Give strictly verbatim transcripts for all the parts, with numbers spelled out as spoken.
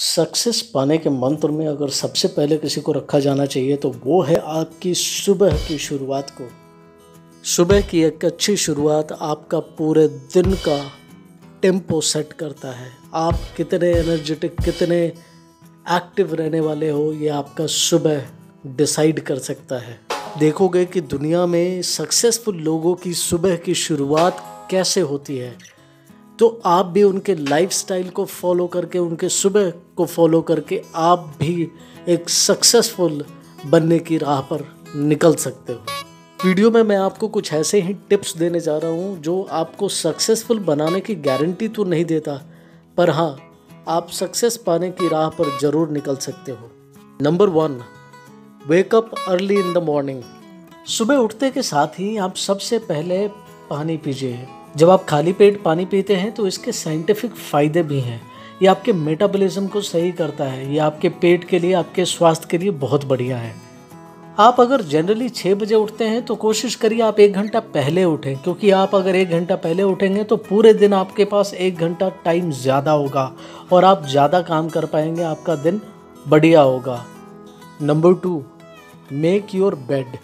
Success पाने के मंत्र में अगर सबसे पहले किसी को रखा जाना चाहिए तो वो है आपकी सुबह की शुरुआत को। सुबह की एक अच्छी शुरुआत आपका पूरे दिन का टेम्पो सेट करता है। आप कितने एनर्जेटिक, कितने एक्टिव रहने वाले हो, ये आपका सुबह डिसाइड कर सकता है। देखोगे कि दुनिया में सक्सेसफुल लोगों की सुबह की शुरुआत कैसे होती है, तो आप भी उनके लाइफस्टाइल को फॉलो करके, उनके सुबह को फॉलो करके आप भी एक सक्सेसफुल बनने की राह पर निकल सकते हो। वीडियो में मैं आपको कुछ ऐसे ही टिप्स देने जा रहा हूँ जो आपको सक्सेसफुल बनाने की गारंटी तो नहीं देता, पर हाँ, आप सक्सेस पाने की राह पर ज़रूर निकल सकते हो। Number one, wake up early in the morning. सुबह उठते के साथ ही आप सबसे पहले पानी पीजिए। जब आप खाली पेट पानी पीते हैं तो इसके साइंटिफिक फ़ायदे भी हैं। ये आपके मेटाबॉलिज्म को सही करता है। ये आपके पेट के लिए, आपके स्वास्थ्य के लिए बहुत बढ़िया है। आप अगर जनरली छः बजे उठते हैं तो कोशिश करिए आप एक घंटा पहले उठें, क्योंकि आप अगर एक घंटा पहले उठेंगे तो पूरे दिन आपके पास एक घंटा टाइम ज़्यादा होगा और आप ज़्यादा काम कर पाएंगे, आपका दिन बढ़िया होगा। Number two, make your bed.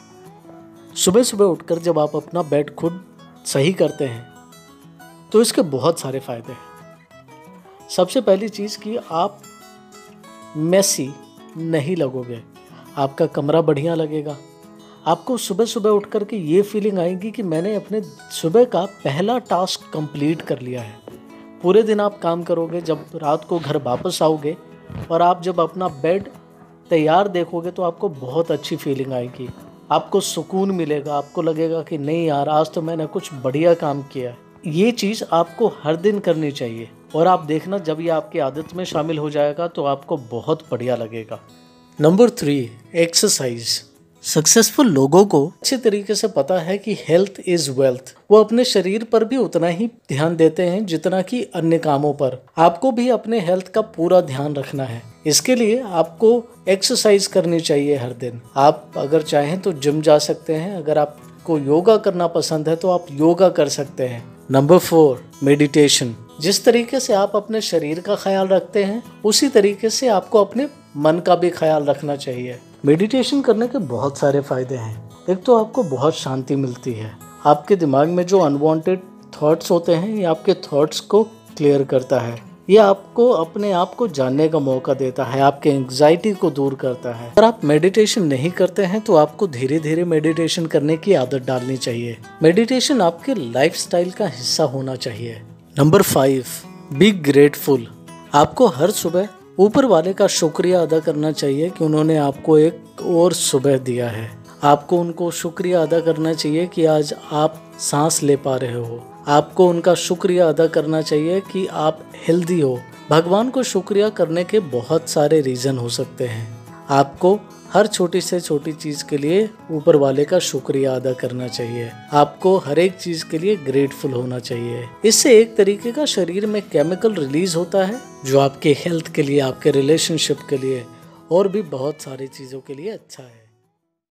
सुबह सुबह उठकर जब आप अपना बेड खुद सही करते हैं तो इसके बहुत सारे फ़ायदे हैं। सबसे पहली चीज़ कि आप मैसी नहीं लगोगे, आपका कमरा बढ़िया लगेगा। आपको सुबह सुबह उठ कर के ये फीलिंग आएगी कि मैंने अपने सुबह का पहला टास्क कंप्लीट कर लिया है। पूरे दिन आप काम करोगे, जब रात को घर वापस आओगे और आप जब अपना बेड तैयार देखोगे तो आपको बहुत अच्छी फीलिंग आएगी, आपको सुकून मिलेगा, आपको लगेगा कि नहीं यार, आज तो मैंने कुछ बढ़िया काम किया। ये चीज़ आपको हर दिन करनी चाहिए और आप देखना जब ये आपकी आदत में शामिल हो जाएगा तो आपको बहुत बढ़िया लगेगा। Number three, exercise. सक्सेसफुल लोगों को अच्छे तरीके से पता है कि हेल्थ इज़ वेल्थ। वो अपने शरीर पर भी उतना ही ध्यान देते हैं जितना कि अन्य कामों पर। आपको भी अपने हेल्थ का पूरा ध्यान रखना है। इसके लिए आपको एक्सरसाइज करनी चाहिए हर दिन। आप अगर चाहें तो जिम जा सकते हैं, अगर आपको योगा करना पसंद है तो आप योगा कर सकते हैं। Number four, meditation. जिस तरीके से आप अपने शरीर का ख्याल रखते हैं उसी तरीके से आपको अपने मन का भी ख्याल रखना चाहिए। मेडिटेशन करने के बहुत सारे फ़ायदे हैं। एक तो आपको बहुत शांति मिलती है। आपके दिमाग में जो अनवांटेड थॉट्स होते हैं ये आपके थॉट्स को क्लियर करता है। ये आपको अपने आप को जानने का मौका देता है, आपके एंग्जाइटी को दूर करता है। अगर आप मेडिटेशन नहीं करते हैं तो आपको धीरे धीरे मेडिटेशन करने की आदत डालनी चाहिए। मेडिटेशन आपके लाइफस्टाइल का हिस्सा होना चाहिए। Number five, be grateful. आपको हर सुबह ऊपर वाले का शुक्रिया अदा करना चाहिए कि उन्होंने आपको एक और सुबह दिया है। आपको उनको शुक्रिया अदा करना चाहिए कि आज आप सांस ले पा रहे हो। आपको उनका शुक्रिया अदा करना चाहिए कि आप हेल्दी हो। भगवान को शुक्रिया करने के बहुत सारे रीज़न हो सकते हैं। आपको हर छोटी से छोटी चीज़ के लिए ऊपर वाले का शुक्रिया अदा करना चाहिए। आपको हर एक चीज़ के लिए ग्रेटफुल होना चाहिए। इससे एक तरीके का शरीर में केमिकल रिलीज होता है जो आपके हेल्थ के लिए, आपके रिलेशनशिप के लिए और भी बहुत सारी चीज़ों के लिए अच्छा है।